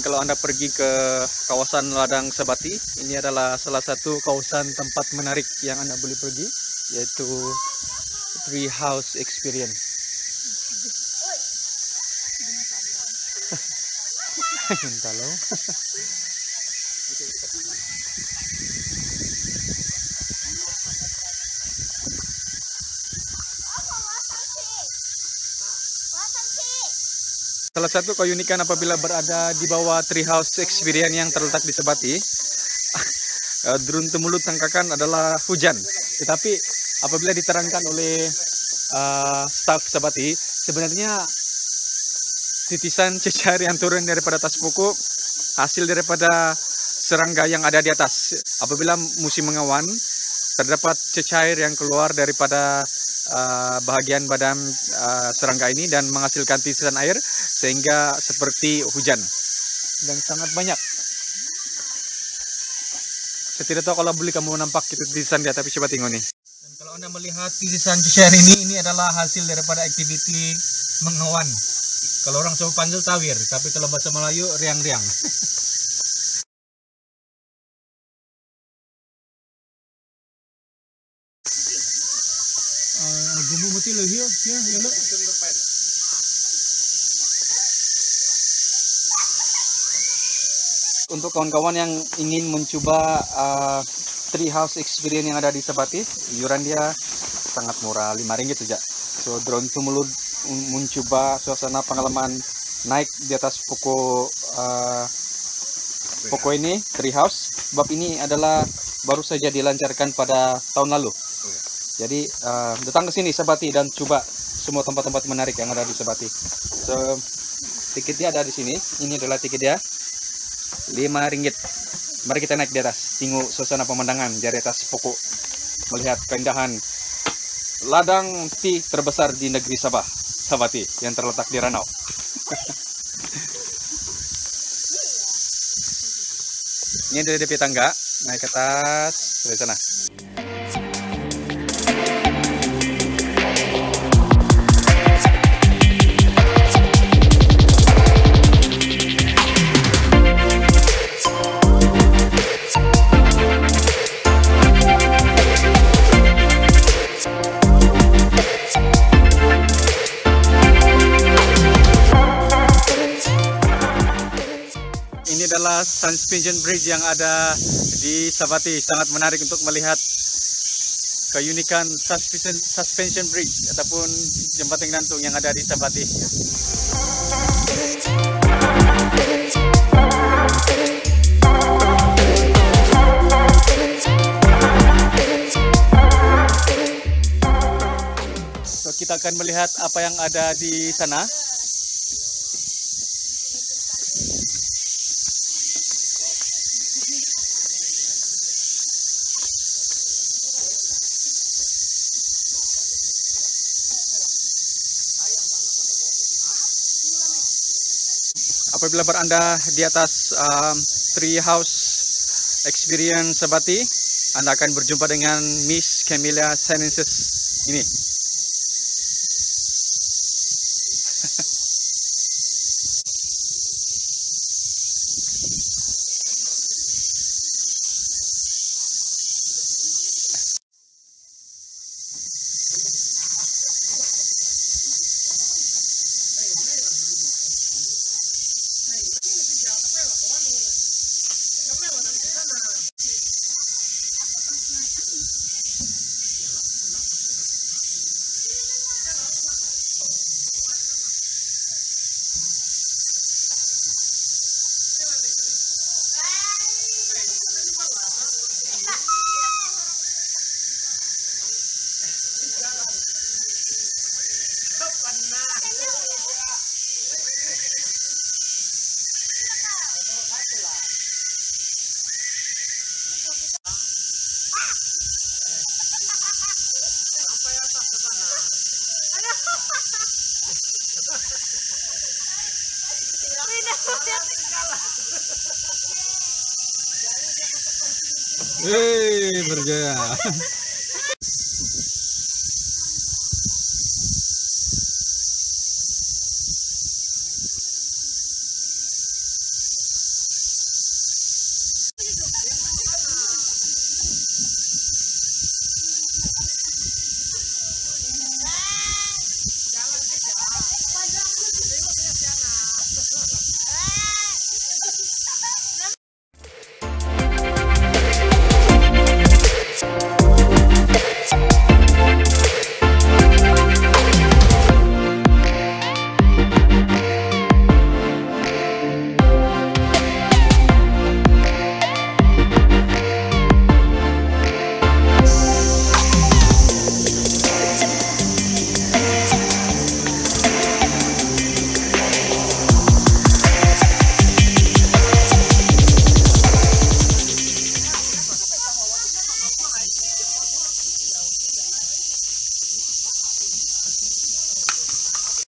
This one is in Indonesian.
kalau Anda pergi ke kawasan Ladang Sabati, ini adalah salah satu kawasan tempat menarik yang Anda boleh pergi, yaitu Tree House Experience. Gentalau. Salah satu keunikan apabila berada di bawah Tree House Experience yang terletak di Sabati, derun-temurun tangkakan adalah hujan. Tetapi apabila diterangkan oleh staf Sabati, sebenarnya titisan cecair yang turun daripada atas pokok hasil daripada serangga yang ada di atas. Apabila musim mengawan, terdapat cecair yang keluar daripada bahagian badan serangga ini dan menghasilkan titisan air sehingga seperti hujan dan sangat banyak. Saya tidak tahu kalau boleh kamu nampak itu titisan dia, tapi coba tengok nih. Dan kalau Anda melihat titisan cecair ini adalah hasil daripada aktiviti mengawan. Kalau orang Jawa panggil tawir, tapi kalau bahasa Melayu riang-riang. Gumu mati lagi ya, lo. Untuk kawan-kawan yang ingin mencoba Tree House Experience yang ada di Sabati, iuran dia sangat murah, Rp5 saja. So, drone itu mencoba suasana pengalaman naik di atas pokok ini, Tree House. Sebab ini adalah baru saja dilancarkan pada tahun lalu. Jadi datang ke sini Sabati dan coba semua tempat-tempat menarik yang ada di Sabati. So, tiketnya ada di sini. Ini adalah tiket dia. Rp5. Mari kita naik di atas, tengok suasana pemandangan dari atas pokok, melihat keindahan ladang tea terbesar di negeri Sabah, Sabati, yang terletak di Ranau. Ini dari DP tangga, naik ke atas, dari sana. Adalah suspension bridge yang ada di Sabati. Sangat menarik untuk melihat keunikan suspension bridge ataupun jembatan gantung yang ada di Sabati. So, kita akan melihat apa yang ada di sana. Apabila berada di atas Tree House Experience Sabati, Anda akan berjumpa dengan Miss Camilla Sinensis ini. Hei, berjaya.